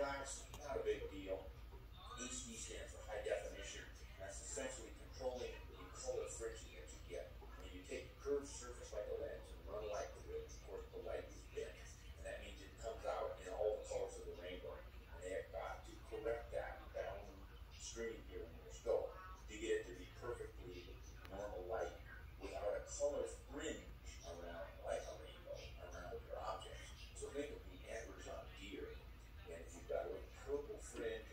glass, not a big deal. HD stands for high definition. That's essentially controlling the color friction that you get. When you take a curved surface like a lens and run light through it, of course the light is bent, and that means it comes out in all the colors of the rainbow. And they have got to correct that downstream here in your scope to get it to be perfectly normal light without a color fringe around, like a rainbow, around your objects. So think of the antlers on deer, and if you've got a little purple fringe